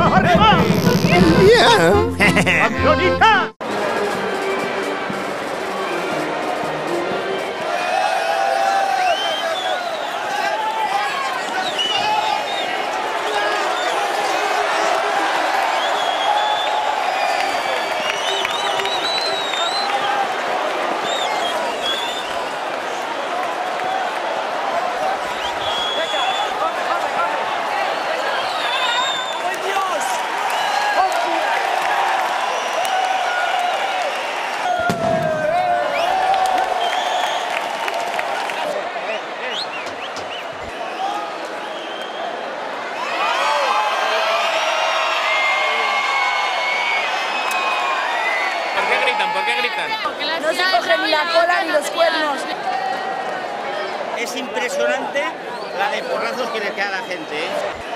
¡Arriba! Yeah. ¡Campeonita! ¿Por qué gritan? No se cogen ni la cola ni los cuernos. Es impresionante la de porrazos que le queda a la gente, ¿eh?